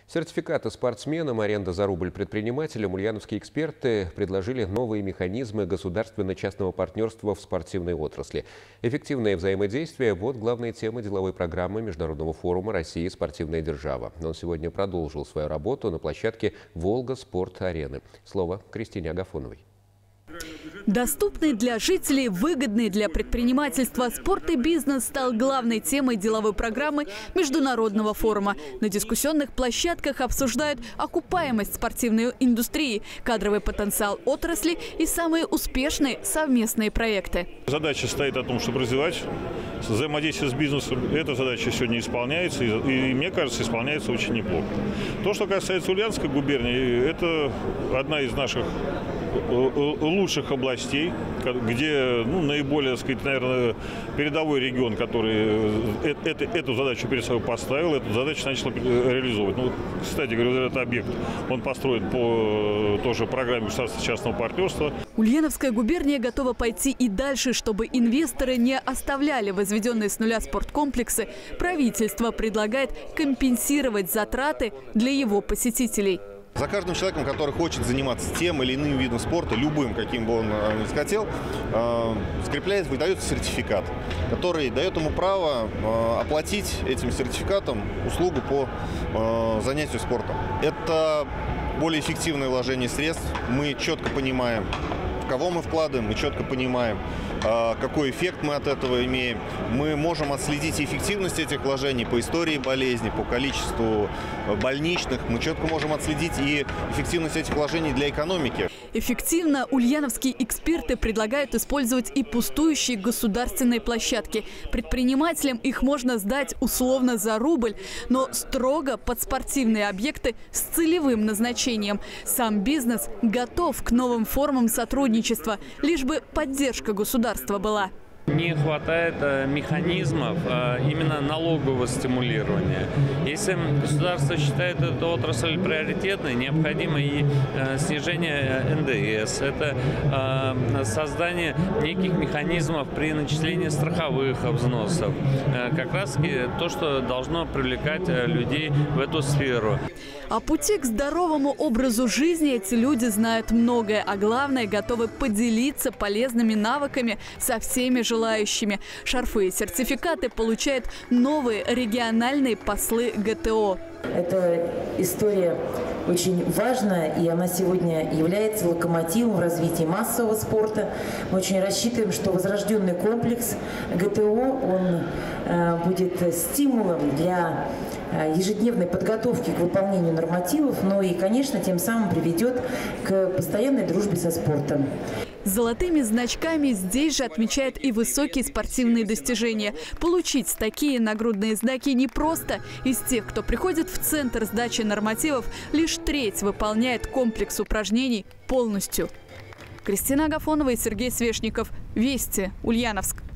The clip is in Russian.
Сертификаты спортсменам, аренда за рубль предпринимателям. Ульяновские эксперты предложили новые механизмы государственно-частного партнерства в спортивной отрасли. Эффективное взаимодействие – вот главные темы деловой программы Международного форума «Россия. Спортивная держава». Он сегодня продолжил свою работу на площадке «Волга Спорт-Арены». Слово Кристине Агафоновой. Доступный для жителей, выгодный для предпринимательства, спорт и бизнес стал главной темой деловой программы Международного форума. На дискуссионных площадках обсуждают окупаемость спортивной индустрии, кадровый потенциал отрасли и самые успешные совместные проекты. Задача стоит о том, чтобы развивать взаимодействие с бизнесом. Эта задача сегодня исполняется, и мне кажется, исполняется очень неплохо. То, что касается Ульяновской губернии, это одна из наших лучших областей, где наиболее, так сказать, наверное, передовой регион, который эту задачу перед собой поставил, эту задачу начал реализовывать. Кстати говоря, этот объект, он построен по тоже программе государственно-частного партнерства. Ульяновская губерния готова пойти и дальше, чтобы инвесторы не оставляли возведенные с нуля спорткомплексы. Правительство предлагает компенсировать затраты для его посетителей. За каждым человеком, который хочет заниматься тем или иным видом спорта, любым, каким бы он ни захотел, выдается сертификат, который дает ему право оплатить этим сертификатом услугу по занятию спортом. Это более эффективное вложение средств. Мы четко понимаем, в кого мы вкладываем, мы четко понимаем, какой эффект мы от этого имеем. Мы можем отследить эффективность этих вложений по истории болезни, по количеству больничных. Мы четко можем отследить и эффективность этих вложений для экономики. Эффективно ульяновские эксперты предлагают использовать и пустующие государственные площадки. Предпринимателям их можно сдать условно за рубль, но строго под спортивные объекты с целевым назначением. Сам бизнес готов к новым формам сотрудничества, лишь бы поддержка государства была. Не хватает механизмов именно налогового стимулирования. Если государство считает эту отрасль приоритетной, необходимо и снижение НДС. Это создание неких механизмов при начислении страховых взносов. Как раз то, что должно привлекать людей в эту сферу. О пути к здоровому образу жизни эти люди знают многое, а главное, готовы поделиться полезными навыками со всеми желающими. Шарфы и сертификаты получают новые региональные послы ГТО. Эта история очень важная, и она сегодня является локомотивом в развитии массового спорта. Мы очень рассчитываем, что возрожденный комплекс ГТО он будет стимулом для ежедневной подготовки к выполнению нормативов, но и, конечно, тем самым приведет к постоянной дружбе со спортом. Золотыми значками здесь же отмечают и высокие спортивные достижения. Получить такие нагрудные знаки непросто. Из тех, кто приходит в центр сдачи нормативов, лишь треть выполняет комплекс упражнений полностью. Кристина Агафонова и Сергей Свешников. Вести. Ульяновск.